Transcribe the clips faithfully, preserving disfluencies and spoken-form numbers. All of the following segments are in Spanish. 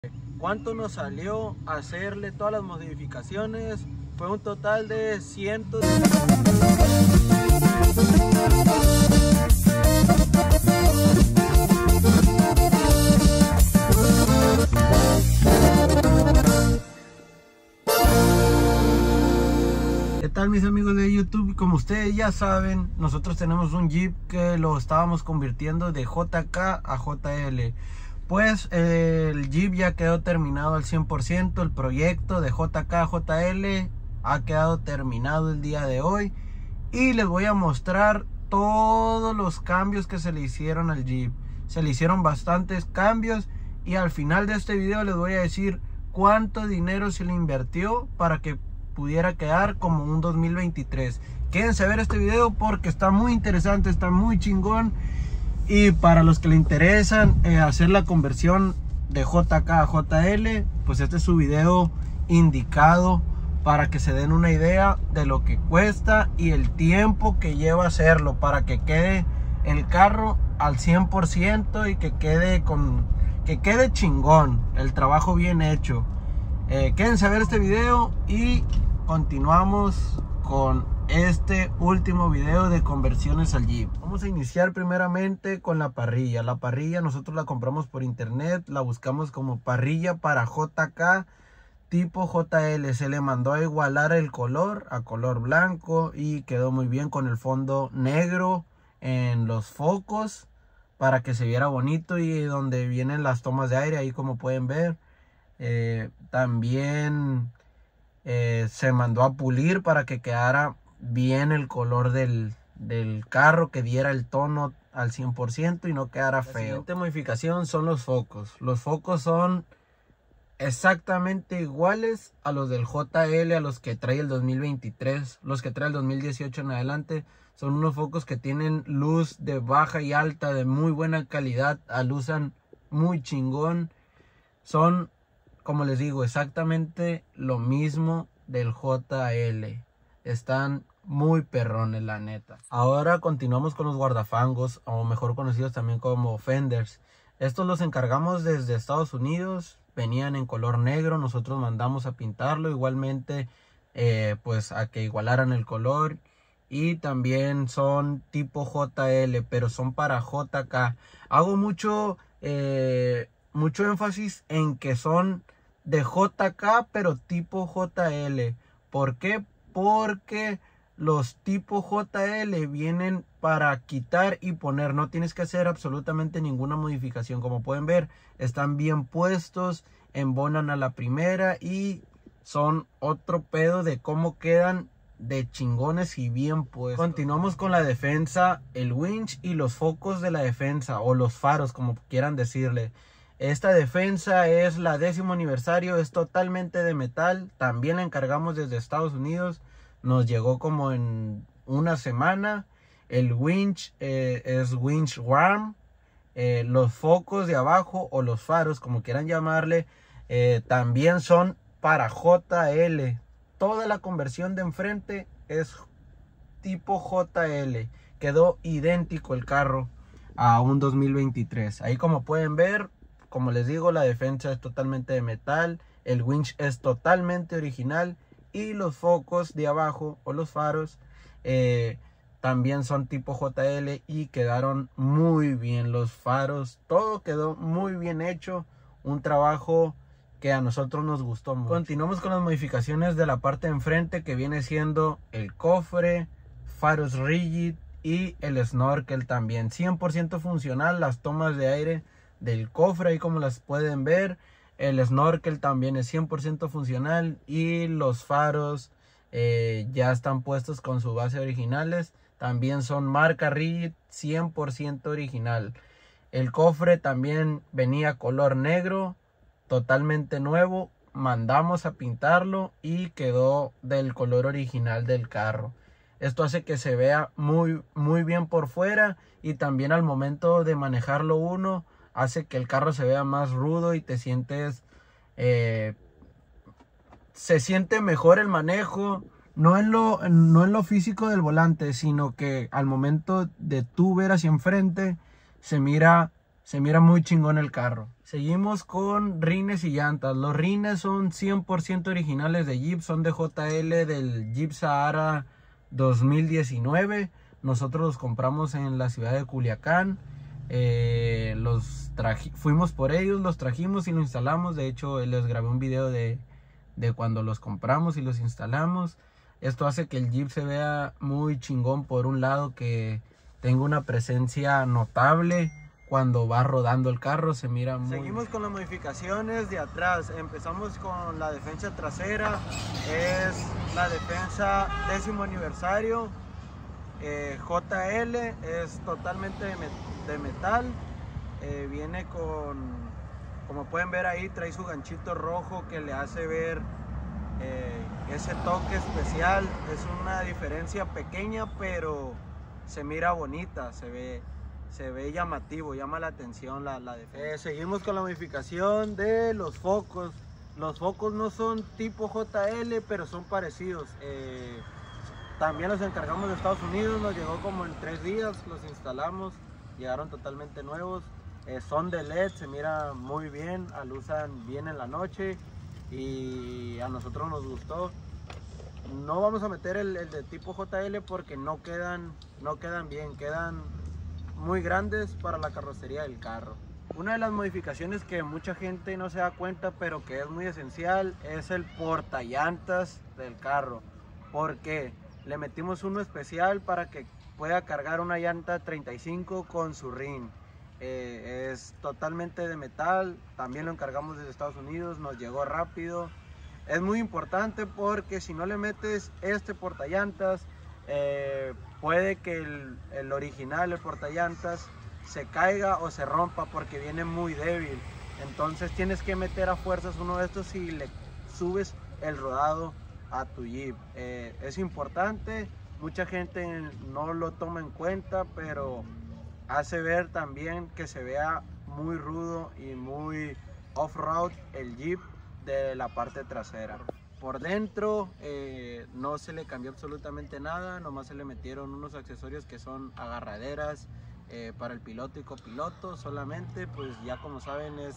¿Cuánto nos salió hacerle todas las modificaciones? Fue un total de cientos. ¿Qué tal, mis amigos de YouTube? Como ustedes ya saben, nosotros tenemos un Jeep que lo estábamos convirtiendo de J K a J L. Pues eh, el Jeep ya quedó terminado al cien por ciento. El proyecto de J K a J L ha quedado terminado el día de hoy. Y les voy a mostrar todos los cambios que se le hicieron al Jeep. Se le hicieron bastantes cambios. Y al final de este video les voy a decir cuánto dinero se le invirtió para que pudiera quedar como un dos mil veintitrés. Quédense a ver este video porque está muy interesante, está muy chingón. Y para los que le interesan eh, hacer la conversión de J K a J L, pues este es su video indicado para que se den una idea de lo que cuesta y el tiempo que lleva hacerlo, para que quede el carro al cien por ciento y que quede con que quede chingón, el trabajo bien hecho. Eh, quédense a ver este video y continuamos con este último video de conversiones al Jeep. Vamos a iniciar primeramente con la parrilla. La parrilla nosotros la compramos por internet, la buscamos como parrilla para J K tipo J L. Se le mandó a igualar el color a color blanco y quedó muy bien con el fondo negro en los focos para que se viera bonito, y donde vienen las tomas de aire, ahí como pueden ver. Eh, también eh, se mandó a pulir para que quedara bien el color del, del carro, que diera el tono al cien por ciento y no quedara feo. La siguiente modificación son los focos. Los focos son exactamente iguales a los del J L, a los que trae el dos mil veintitrés. Los que trae el dos mil dieciocho en adelante son unos focos que tienen luz de baja y alta de muy buena calidad, alusan muy chingón. Son, como les digo, exactamente lo mismo del J L. Están muy perrones, la neta. Ahora continuamos con los guardafangos, o mejor conocidos también como fenders. Estos los encargamos desde Estados Unidos. Venían en color negro, nosotros mandamos a pintarlo. Igualmente eh, pues a que igualaran el color. Y también son tipo J L, pero son para J K. Hago mucho eh, mucho énfasis en que son de J K pero tipo J L. ¿Por qué? Porque los tipo J L vienen para quitar y poner. No tienes que hacer absolutamente ninguna modificación. Como pueden ver, están bien puestos, embonan a la primera y son otro pedo de cómo quedan de chingones y bien puestos. Continuamos con la defensa, el winch y los focos de la defensa, o los faros, como quieran decirle. Esta defensa es la décimo aniversario, es totalmente de metal. También la encargamos desde Estados Unidos. Nos llegó como en una semana. El winch eh, es winch warm. Eh, los focos de abajo, o los faros, como quieran llamarle, eh, también son para J L. Toda la conversión de enfrente es tipo J L. Quedó idéntico el carro a un dos mil veintitrés. Ahí como pueden ver, como les digo, la defensa es totalmente de metal. El winch es totalmente original. Y los focos de abajo, o los faros, eh, también son tipo J L y quedaron muy bien. Los faros, todo quedó muy bien hecho. Un trabajo que a nosotros nos gustó mucho. Continuamos con las modificaciones de la parte de enfrente, que viene siendo el cofre, faros rigid y el snorkel también. cien por ciento funcional las tomas de aire del cofre, ahí como las pueden ver. El snorkel también es cien por ciento funcional y los faros eh, ya están puestos con su base originales. También son marca rigid, cien por ciento original. El cofre también venía color negro, totalmente nuevo. Mandamos a pintarlo y quedó del color original del carro. Esto hace que se vea muy, muy bien por fuera, y también al momento de manejarlo uno, hace que el carro se vea más rudo y te sientes eh, se siente mejor el manejo, no en lo no en lo físico del volante, sino que al momento de tú ver hacia enfrente se mira Se mira muy chingón el carro. Seguimos con rines y llantas. Los rines son cien por ciento originales de Jeep. Son de J L del Jeep Sahara dos mil diecinueve. Nosotros los compramos en la ciudad de Culiacán. Eh, los fuimos por ellos, los trajimos y los instalamos. De hecho, les grabé un video de, de cuando los compramos y los instalamos. Esto hace que el Jeep se vea muy chingón. Por un lado, que tenga una presencia notable. Cuando va rodando el carro se mira muy... Seguimos con las modificaciones de atrás. Empezamos con la defensa trasera. Es la defensa décimo aniversario. Eh, J L es totalmente de, met de metal. Eh, viene con, como pueden ver ahí, trae su ganchito rojo que le hace ver eh, ese toque especial. Es una diferencia pequeña, pero se mira bonita, se ve... Se ve llamativo, llama la atención la, la defensa. Eh, seguimos con la modificación de los focos. Los focos no son tipo J L, pero son parecidos. Eh, también los encargamos de Estados Unidos, nos llegó como en tres días, los instalamos, llegaron totalmente nuevos. Eh, son de L E D, se mira muy bien, alusan bien en la noche y a nosotros nos gustó. No vamos a meter el, el de tipo J L porque no quedan, no quedan bien, quedan muy grandes para la carrocería del carro. Una de las modificaciones que mucha gente no se da cuenta, pero que es muy esencial, es el portallantas del carro. Porque le metimos uno especial para que pueda cargar una llanta treinta y cinco con su rin. Eh, es totalmente de metal, también lo encargamos desde Estados Unidos, nos llegó rápido. Es muy importante porque si no le metes este portallantas, eh, puede que el, el original, el portallantas, se caiga o se rompa porque viene muy débil. Entonces tienes que meter a fuerzas uno de estos y le subes el rodado a tu Jeep. Eh, es importante, mucha gente no lo toma en cuenta, pero hace ver también que se vea muy rudo y muy off-road el Jeep de la parte trasera. Por dentro eh, no se le cambió absolutamente nada, nomás se le metieron unos accesorios que son agarraderas eh, para el piloto y copiloto solamente. Pues ya como saben es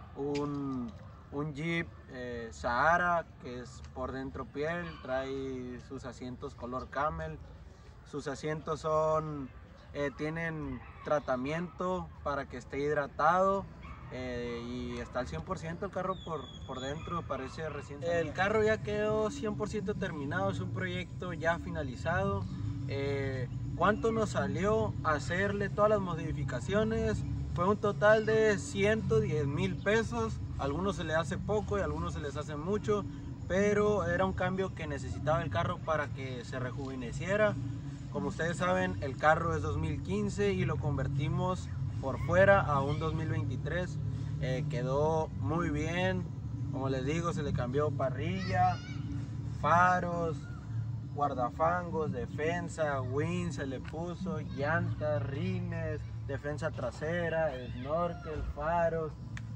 un, un Jeep eh, Sahara, que es por dentro piel, trae sus asientos color camel. Sus asientos son, eh, tienen tratamiento para que esté hidratado. Eh, y está al cien por ciento el carro por, por dentro, parece recién salido. El carro ya quedó cien por ciento terminado, es un proyecto ya finalizado. Eh, ¿Cuánto nos salió hacerle todas las modificaciones? Fue un total de ciento diez mil pesos. A algunos se les hace poco y a algunos se les hace mucho, pero era un cambio que necesitaba el carro para que se rejuveneciera. Como ustedes saben, el carro es dos mil quince y lo convertimos por fuera a un dos mil veintitrés. Eh, quedó muy bien, como les digo, se le cambió parrilla, faros, guardafangos, defensa, wing se le puso, llantas, rines, defensa trasera, snorkel, faros,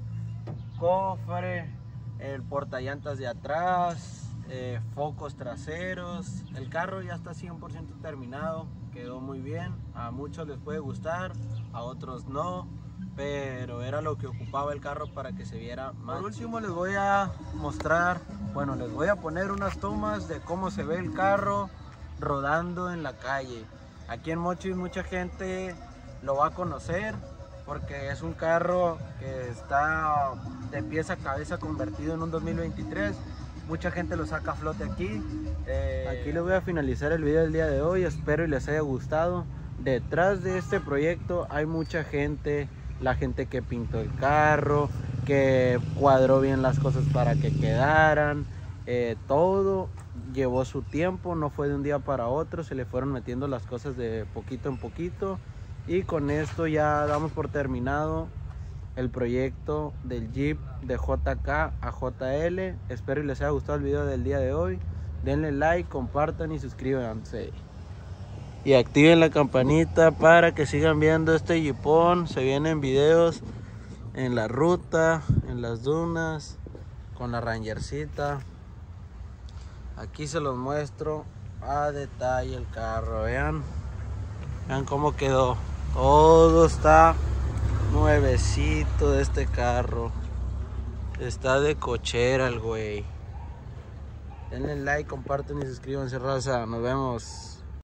cofre, el portallantas de atrás, eh, focos traseros. El carro ya está cien por ciento terminado, quedó muy bien. A muchos les puede gustar, a otros no, pero era lo que ocupaba el carro para que se viera más. Por último les voy a mostrar, bueno, les voy a poner unas tomas de cómo se ve el carro rodando en la calle. Aquí en Mochis mucha gente lo va a conocer porque es un carro que está de pies a cabeza convertido en un dos mil veintitrés. Mucha gente lo saca a flote aquí. Eh, aquí les voy a finalizar el video del día de hoy. Espero y les haya gustado. Detrás de este proyecto hay mucha gente. La gente que pintó el carro, que cuadró bien las cosas para que quedaran. Eh, todo llevó su tiempo, no fue de un día para otro. Se le fueron metiendo las cosas de poquito en poquito. Y con esto ya damos por terminado el proyecto del Jeep de J K a J L. Espero y les haya gustado el video del día de hoy. Denle like, compartan y suscríbanse. Y activen la campanita para que sigan viendo este Jeepón. Se vienen videos en la ruta, en las dunas, con la Rangercita. Aquí se los muestro a detalle el carro. Vean, vean cómo quedó. Todo está Nuevecito de este carro. Está de cochera el güey. Denle like, compartan y suscríbanse, raza. Nos vemos.